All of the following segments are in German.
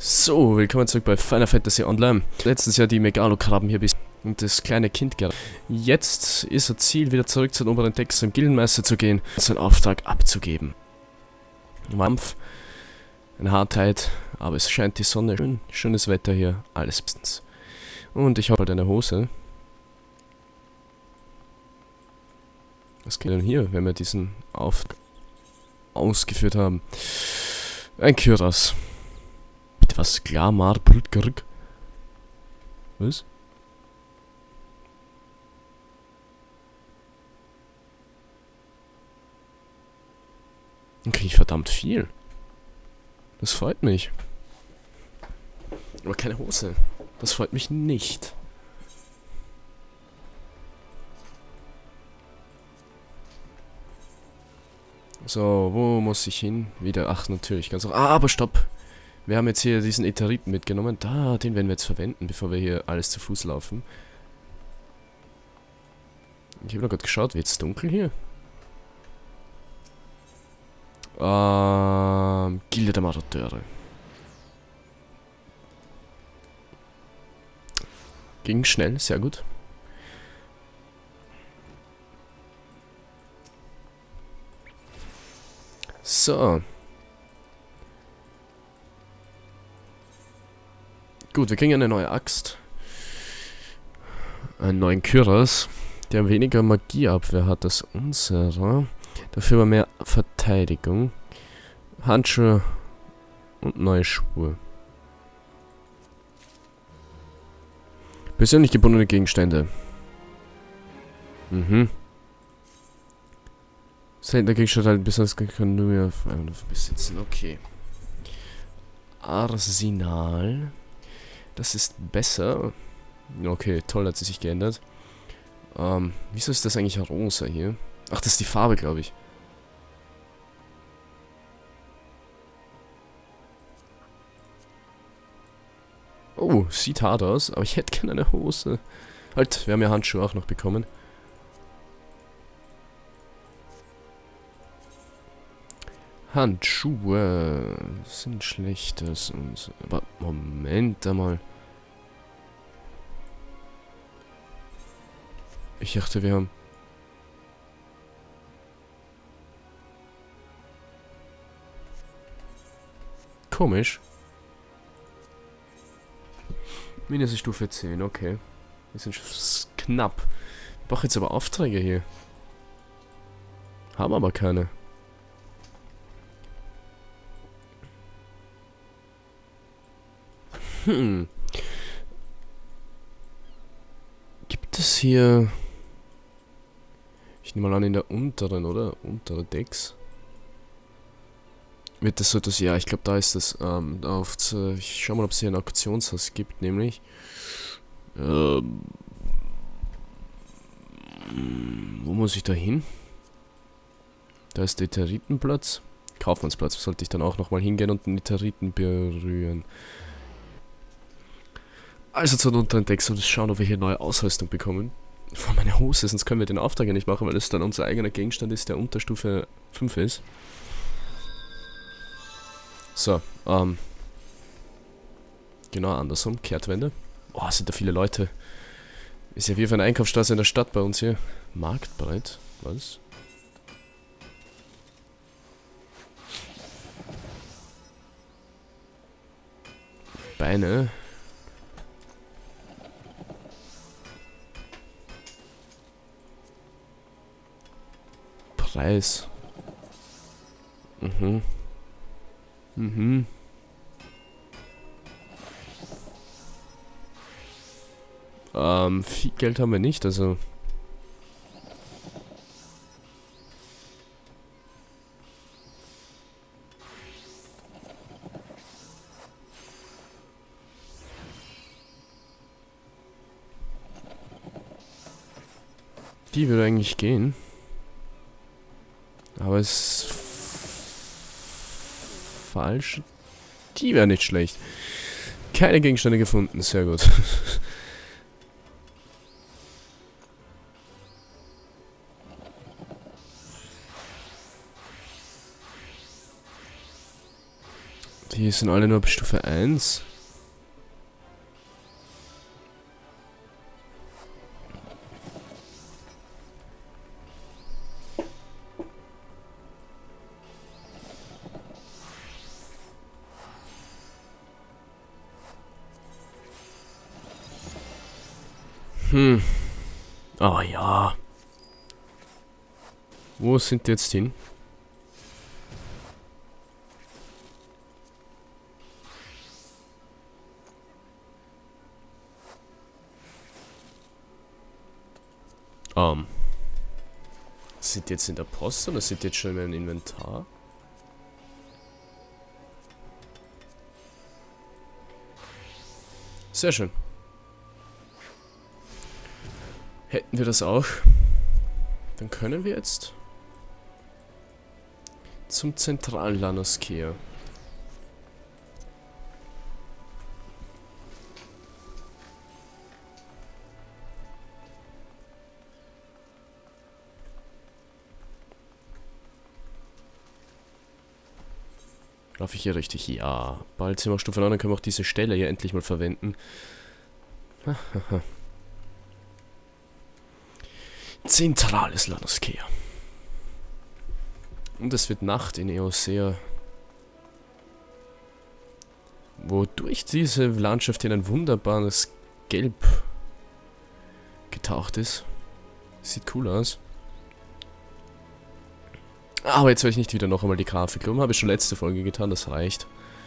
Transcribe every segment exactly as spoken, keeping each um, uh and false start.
So, willkommen zurück bei Final Fantasy Online. Letztes Jahr die Megalo-Krabben hier bis und das kleine Kind gerade. Jetzt ist er Ziel, wieder zurück zu den oberen Decks zum Gildenmeister zu gehen und seinen Auftrag abzugeben. Kampf, eine Hartheit, aber es scheint die Sonne. Schön, schönes Wetter hier, alles bestens. Und ich habe halt eine Hose. Was geht denn hier, wenn wir diesen Auftrag ausgeführt haben? Ein Kyras. Bitte was? Glamar Brutgerg? Was? Dann kriege ich verdammt viel. Das freut mich. Aber keine Hose. Das freut mich nicht. So, wo muss ich hin? Wieder, ach natürlich, ganz... Ah, aber stopp! Wir haben jetzt hier diesen Ätheriten mitgenommen. Da, den werden wir jetzt verwenden, bevor wir hier alles zu Fuß laufen. Ich habe noch gerade geschaut, wird es dunkel hier? Ähm, Gilde der Marodeure. Ging schnell, sehr gut. So. Gut, wir kriegen eine neue Axt. Einen neuen Kyras, der weniger Magieabwehr hat als unserer. Dafür aber mehr Verteidigung. Handschuhe und neue Schuhe. Persönlich gebundene Gegenstände. Mhm. Seltener Gegenstand halt besonders kann nur mehr besitzen. Okay. Arsenal. Das ist besser. Okay, toll, hat sie sich geändert. Ähm, wieso ist das eigentlich rosa hier? Ach, das ist die Farbe, glaube ich. Oh, sieht hart aus, aber ich hätte gerne eine Hose. Halt, wir haben ja Handschuhe auch noch bekommen. Handschuhe sind schlechtes und... Aber Moment einmal. Ich dachte, wir haben... Komisch. Mindestens Stufe zehn, okay. Wir sind knapp. Ich brauche jetzt aber Aufträge hier. Haben aber keine. Hm. Gibt es hier... Ich nehme mal an, in der unteren, oder? Untere Decks. Wird das so etwas... Ja, ich glaube, da ist das. Ähm, auf, ich schau mal, ob es hier ein Auktionshaus gibt, nämlich. Ähm, wo muss ich da hin? Da ist der Ätheritenplatz. Kaufmannsplatz. Sollte ich dann auch nochmal hingehen und den Ätheriten berühren. Also zu den unteren Decks und schauen, ob wir hier neue Ausrüstung bekommen. Vor meine Hose, sonst können wir den Auftrag ja nicht machen, weil es dann unser eigener Gegenstand ist, der unter Stufe fünf ist. So, ähm. Genau andersrum, Kehrtwende. Oh, sind da viele Leute. Ist ja wie auf einer Einkaufsstraße in der Stadt bei uns hier. Marktbreit? Was? Beine. Preis. Mhm. Mhm. Ähm, viel Geld haben wir nicht, also... Die würde eigentlich gehen. Aber es ist falsch. Die wäre nicht schlecht. Keine Gegenstände gefunden, sehr gut. Die sind alle nur ab Stufe eins. Hm. Oh ja. Wo sind die jetzt hin? Ähm. Sind die jetzt in der Post oder sind die jetzt schon in meinem Inventar? Sehr schön. Hätten wir das auch, dann können wir jetzt zum zentralen Lanoskea. Laufe ich hier richtig? Ja. Bald sind wir auf Stufe neun, dann können wir auch diese Stelle hier endlich mal verwenden. Zentrales Lanoskea. Und es wird Nacht in Eosea. Wodurch diese Landschaft in ein wunderbares Gelb getaucht ist. Sieht cool aus. Aber jetzt werde ich nicht wieder noch einmal die Grafik loben. Habe ich schon letzte Folge getan, das reicht.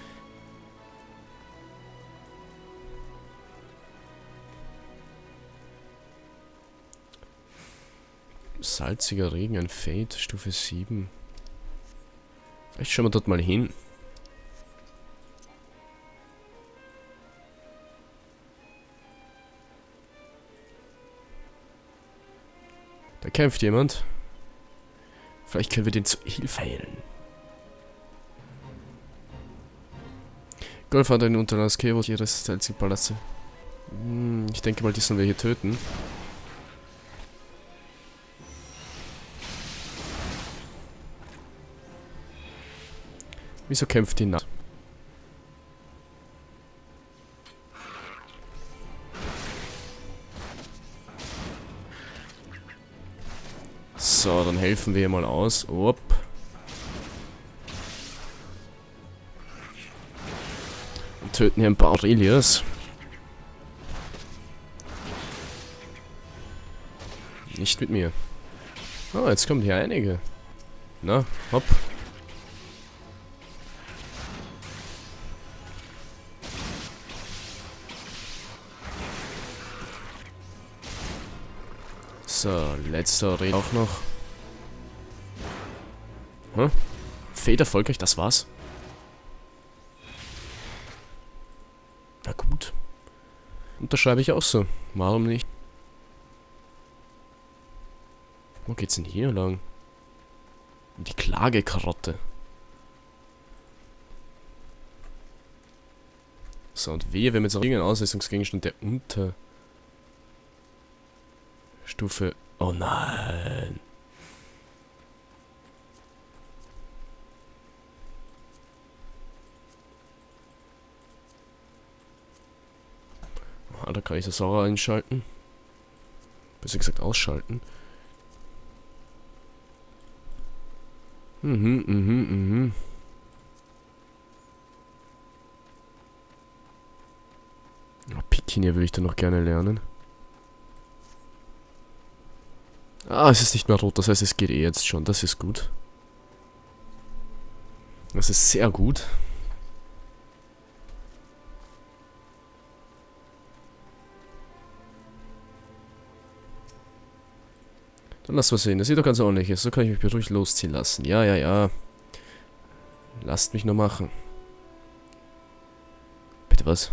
Salziger Regen, ein Fade, Stufe sieben. Vielleicht schauen wir dort mal hin. Da kämpft jemand. Vielleicht können wir den zu Hilfe heilen. Golf hat einen Unterlandskero ihres salzigen Palaste. Hm, ich denke mal, die sollen wir hier töten. Wieso kämpft die nach? So, dann helfen wir hier mal aus. Upp. Und töten hier ein paar Aurelius. Nicht mit mir. Oh, jetzt kommen hier einige. Na, hopp. So, letzter Aurelius auch noch. Hm? Fade erfolgreich, das war's. Na gut. Unterschreibe ich auch so. Warum nicht? Wo geht's denn hier lang? Die Klagekarotte. So, und wehe, wenn wir jetzt auch irgendeinen Ausrüstungsgegenstand, der unter Stufe... Oh nein. Ah, da kann ich das Sauer einschalten. Besser gesagt ausschalten. Mhm, mhm, mhm. Oh, Pikinier würde ich dann noch gerne lernen. Ah, es ist nicht mehr rot, das heißt, es geht eh jetzt schon. Das ist gut. Das ist sehr gut. Dann lass mal sehen. Das sieht doch ganz ordentlich aus. So kann ich mich ruhig losziehen lassen. Ja, ja, ja. Lasst mich nur machen. Bitte was?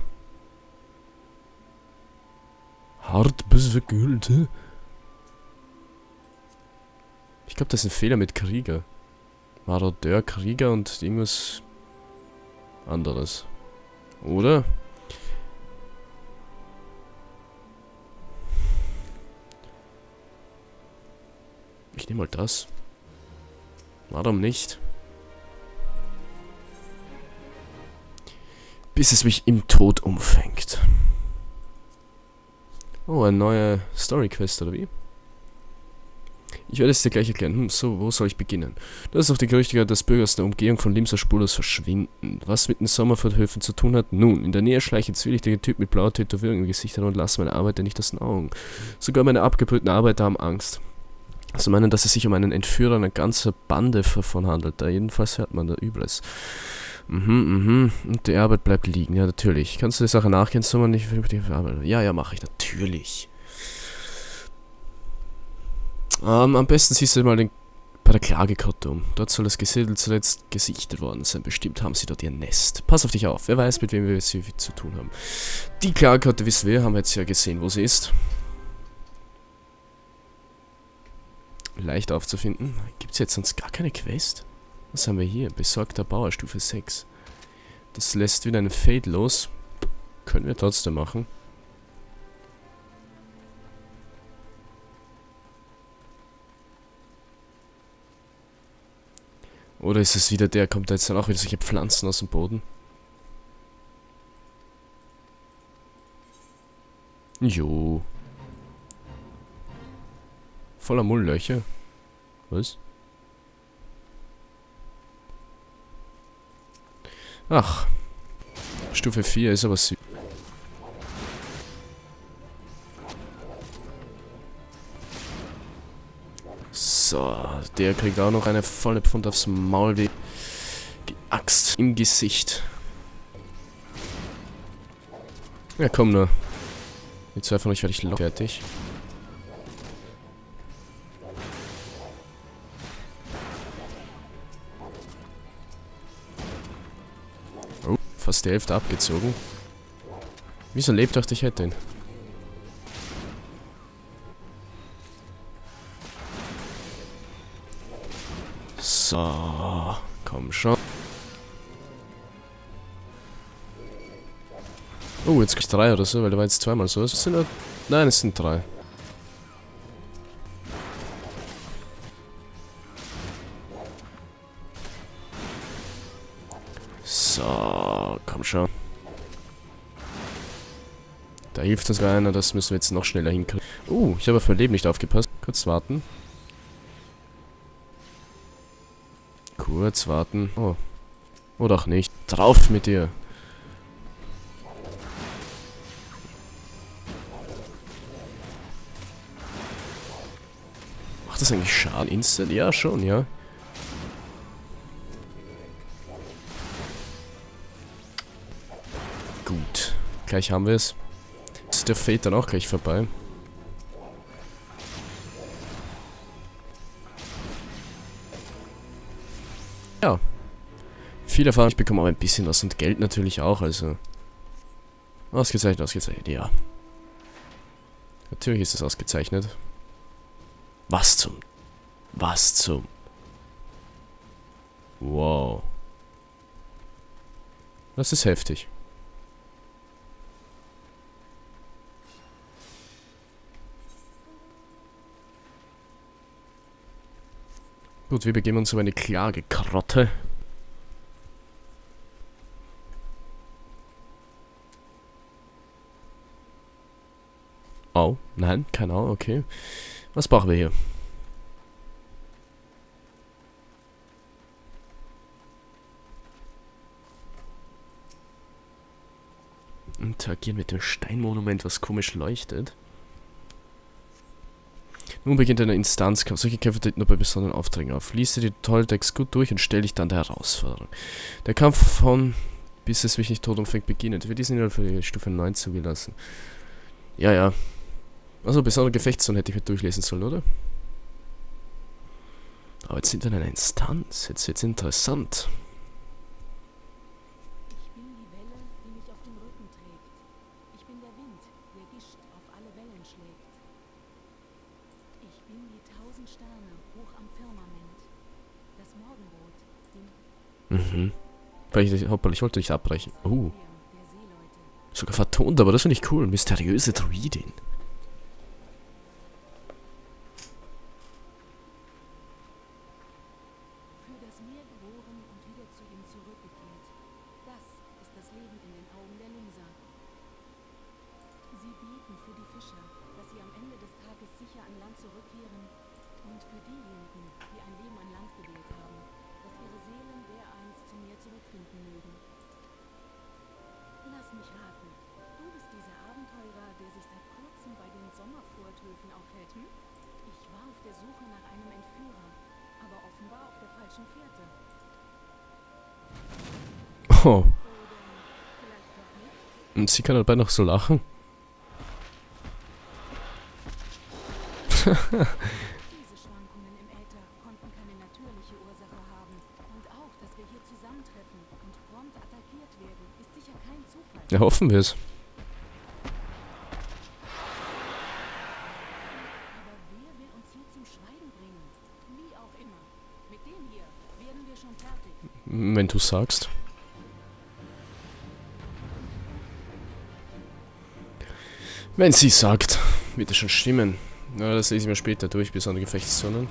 Hart bis vergüllte? Ich glaube, das ist ein Fehler mit Krieger. Marodeur, Krieger und irgendwas anderes. Oder? Ich nehme mal das. Warum nicht? bis es mich im Tod umfängt. Oh, eine neue Story-Quest, oder wie? Ich werde es dir gleich erklären. Hm, so, wo soll ich beginnen? Du hast auf die Gerüchte gehört, dass Bürger aus der Umgehung von Limsa spurlos verschwinden. Was mit den Sommerfurt-Höfen zu tun hat? Nun, in der Nähe schleichen zwielichtige Typ mit blauer Tätowierung im Gesicht herum und lassen meine Arbeiter nicht aus den Augen. Sogar meine abgebrühten Arbeiter haben Angst. Also meinen, dass es sich um einen Entführer einer ganzen Bande davon handelt. Da jedenfalls hört man da Übles. Mhm, mhm. Und die Arbeit bleibt liegen. Ja, natürlich. Kannst du die Sache nachgehen, so man nicht für die Arbeit? Ja, ja, mache ich. Natürlich. Ähm, am besten siehst du mal den, bei der Klagekarte um. Dort soll das Gesiedel zuletzt gesichtet worden sein. Bestimmt haben sie dort ihr Nest. Pass auf dich auf. Wer weiß, mit wem wir es hier zu tun haben. Die Klagekarte wissen wir. Haben wir jetzt ja gesehen, wo sie ist. Leicht aufzufinden. Gibt es jetzt sonst gar keine Quest? Was haben wir hier? Besorgter Bauer, Stufe sechs. Das lässt wieder einen Fade los. Können wir trotzdem machen. Oder ist es wieder der, kommt da jetzt dann auch wieder solche Pflanzen aus dem Boden? Jo. Voller Mulllöcher. Was? Ach. Stufe vier ist aber süß. So, der kriegt auch noch eine volle Pfund aufs Maul wie die Axt im Gesicht. Ja, komm nur. Die zwei von euch werde ich locker fertig. Oh, fast die Hälfte abgezogen. Wieso lebt dachte ich hätte ihn? So, komm schon. Oh, jetzt krieg ich drei oder so, weil der war jetzt zweimal so. Es sind nur, nein, es sind drei. So, komm schon. Da hilft uns einer, das müssen wir jetzt noch schneller hinkriegen. Uh, ich habe auf mein Leben nicht aufgepasst. Kurz warten. Kurz warten. Oh. Oder auch nicht. Drauf mit dir. Macht das eigentlich Schaden instant? Ja, schon, ja. Gut. Gleich haben wir es. Ist der Fade dann auch gleich vorbei? Ja. Viel Erfahrung, ich bekomme auch ein bisschen was und Geld natürlich auch, also. Ausgezeichnet, ausgezeichnet, ja. Natürlich ist es ausgezeichnet. Was zum... Was zum... Wow. Das ist heftig. Gut, wir begeben uns über eine Klagekrotte. Au, nein, kein Au, okay. Was brauchen wir hier? Interagieren mit dem Steinmonument, was komisch leuchtet. Nun beginnt eine Instanzkampf. Solche Kämpfe treten nur bei besonderen Aufträgen auf. Lies dir die Tutorial-Decks gut durch und stell dich dann der Herausforderung. Der Kampf von bis es mich nicht tot umfängt beginnt. Für diesen Inhalt für die Stufe neun zugelassen. Ja, ja. Also besondere Gefechtszone hätte ich mir durchlesen sollen, oder? Aber jetzt sind wir in einer Instanz. Jetzt wird's interessant. Ich bin die Welle, die mich auf dem Rücken trägt. Ich bin der Wind, der Gischt auf alle Wellen schlägt. Ich bin die tausend Sterne hoch am Firmament. Das Morgenrot, den Mhm. Weil ich, hoppala, ich wollte nicht abbrechen. Uh. der Seeleute. Sogar vertont, aber das finde ich cool. Mysteriöse Druidin. Für das Meer geboren und wieder zu ihm zurückgekehrt. Das ist das Leben in den Asche, dass sie am Ende des Tages sicher an Land zurückkehren. Und für diejenigen, die ein Leben an Land gewählt haben, dass ihre Seelen dereinst zu mir zurückfinden mögen. Lass mich raten. Du bist dieser Abenteurer, der sich seit kurzem bei den Sommerfurthöfen aufhält, hm? Ich war auf der Suche nach einem Entführer, aber offenbar auf der falschen Fährte. Oh. Oder vielleicht doch nicht? Und sie kann dabei noch so lachen. Diese Schwankungen im Äther konnten keine natürliche Ursache haben. Und auch, dass wir hier zusammentreffen und prompt attackiert werden, ist sicher kein Zufall. Ja, hoffen wir es. Aber wer will uns hier zum Schweigen bringen? Wie auch immer. Mit dem hier werden wir schon fertig. Wenn du sagst. Wenn sie sagt, wird es schon stimmen. Na, das lese ich mir später durch, bis an die Gefechtszone.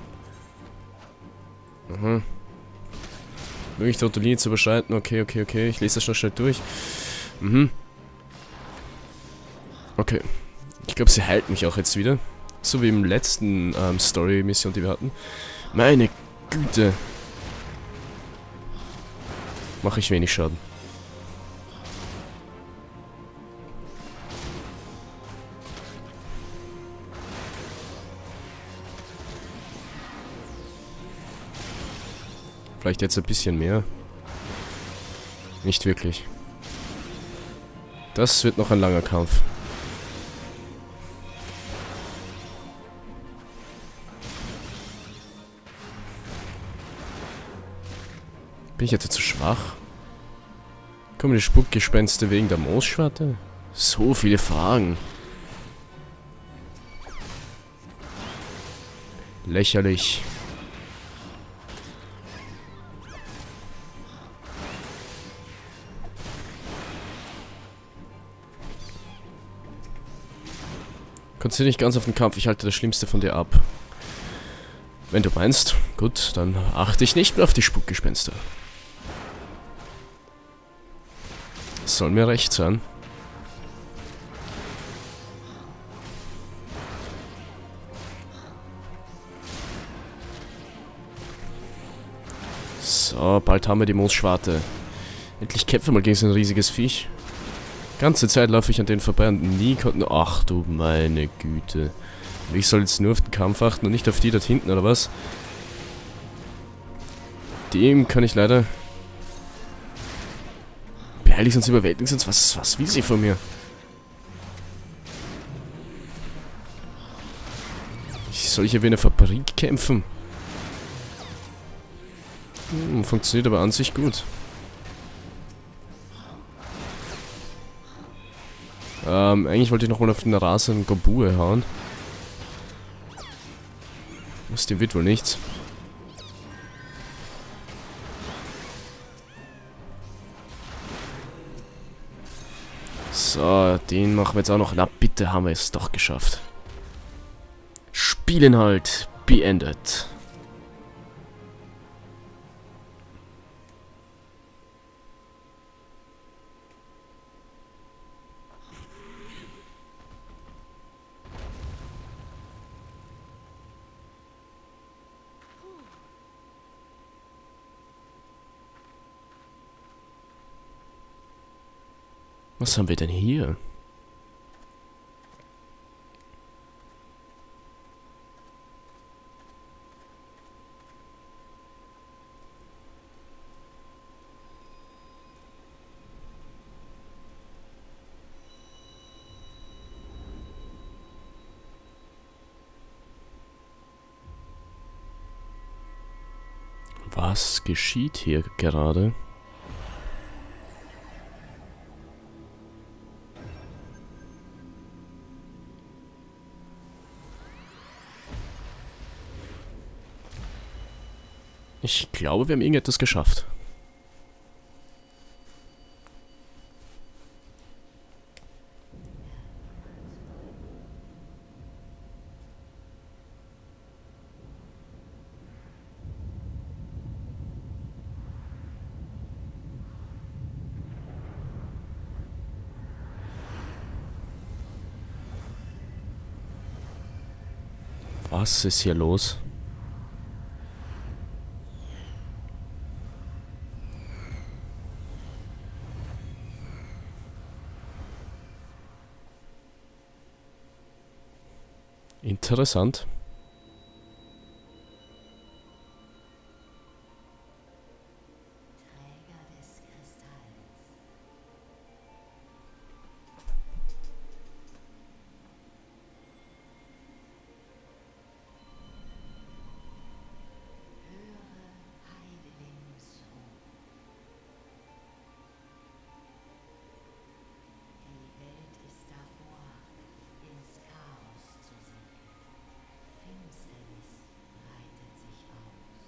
Mhm. Möglich die rote Linie zu überschreiten. Okay, okay, okay. Ich lese das schon schnell durch. Mhm. Okay. Ich glaube, sie heilt mich auch jetzt wieder. So wie im letzten ähm, Story-Mission, die wir hatten. Meine Güte. Mache ich wenig Schaden. Vielleicht jetzt ein bisschen mehr. Nicht wirklich. Das wird noch ein langer Kampf. Bin ich jetzt zu schwach? Kommen die Spuckgespenste wegen der Moosschwarte? So viele Fragen. Lächerlich. Konzentriere nicht ganz auf den Kampf, ich halte das Schlimmste von dir ab. Wenn du meinst, gut, dann achte ich nicht mehr auf die Spuckgespenster. Soll mir recht sein. So, bald haben wir die Moosschwarte. Endlich kämpfen wir mal gegen so ein riesiges Viech. Ganze Zeit laufe ich an denen vorbei und nie konnten... Ach du meine Güte. Ich soll jetzt nur auf den Kampf achten und nicht auf die dort hinten, oder was? Dem kann ich leider... Beeilig, sonst überwältigen sie uns. Was, was will sie von mir? Ich soll hier wie eine Fabrik kämpfen. Hm, funktioniert aber an sich gut. Ähm, eigentlich wollte ich nochmal auf den rasenden Gobue hauen. Aus dem wird wohl nichts. So, den machen wir jetzt auch noch. Na bitte, haben wir es doch geschafft. Spielinhalt beendet. Was haben wir denn hier? Was geschieht hier gerade? Ich glaube, wir haben irgendetwas geschafft. Was ist hier los? Interessant. Träger des Kristalls. Höre Heidelings-Ruf. Die Welt ist davor, ins Chaos zu sinken. Finsternis breitet sich aus.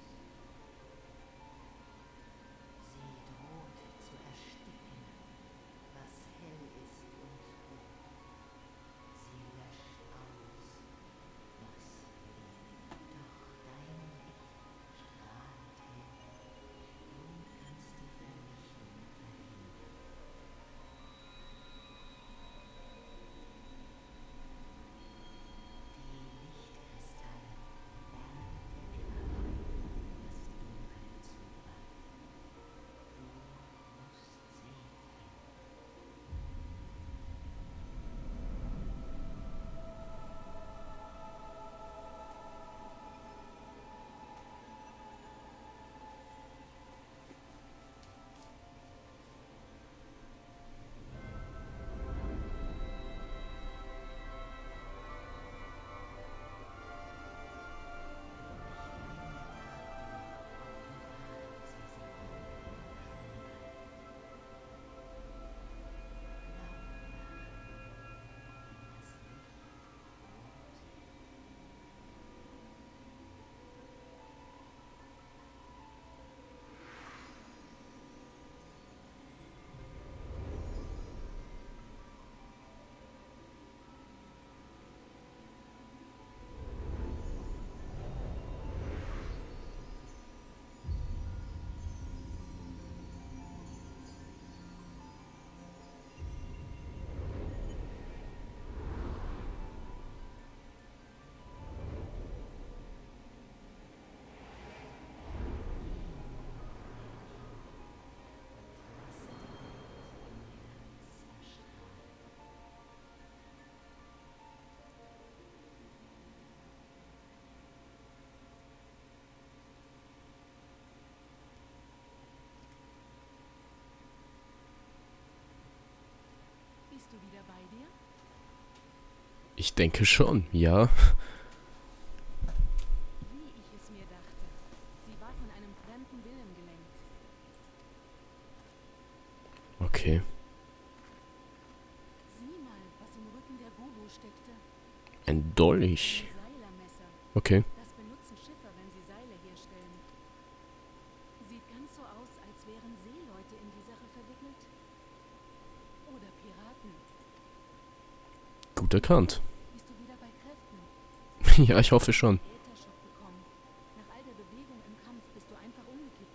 Sie droht zu ersticken, was hell ist und gut. Sie löscht aus, was lebt. Doch dein Licht strahlt hell. Du kannst die Vernichtung verhindern. Die Lichtkristalle lernen die Kraft, das Dunkel zu überwinden. Du musst sie finden. Bist du wieder bei dir? Ich denke schon, ja. Wie ich es mir dachte. Sie war von einem fremden Willen gelenkt. Okay. Sieh mal, was im Rücken der Bubu steckte. Ein Dolch. Ein Seilermesser. Okay. Das benutzen Schiffer, wenn sie Seile herstellen. Sieht ganz so aus, als wären Seeleute in die Sache verwickelt. Oder Piraten. Gut erkannt. Bist du wieder bei Kräften? Ja, ich hoffe schon. Ätherschock bekommen. Nach all der Bewegung im Kampf bist du einfach umgekippt.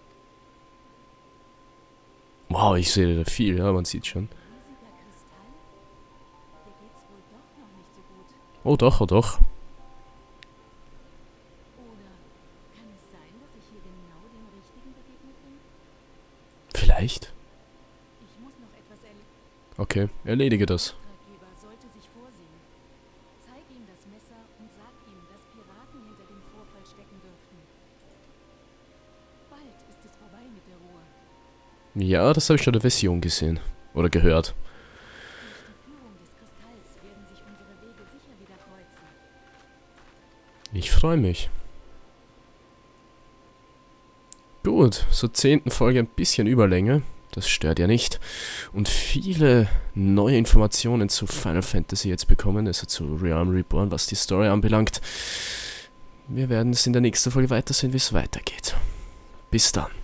Wow, ich sehe da viel, ja, man sieht schon. Riesiger Kristall? Dir geht's wohl doch noch nicht so gut. Oh doch, oh doch. Oder kann es sein, dass ich hier genau dem Richtigen begegnet bin? Vielleicht? Ich muss noch etwas erledigen. Okay, erledige das. Auftraggeber sollte sich vorsehen. Zeig ihm das Messer und sag ihm, dass Piraten hinter dem Vorfall stecken dürften. Bald ist es vorbei mit der Ruhe. Ja, das habe ich schon in der Version gesehen. Oder gehört. Durch die Führung des Kristalls werden sich unsere Wege sicher wieder kreuzen. Ich freue mich. Gut, zur zehnten Folge ein bisschen Überlänge. Das stört ja nicht. Und viele neue Informationen zu Final Fantasy jetzt bekommen, also zu Realm Reborn, was die Story anbelangt. Wir werden es in der nächsten Folge weitersehen, wie es weitergeht. Bis dann.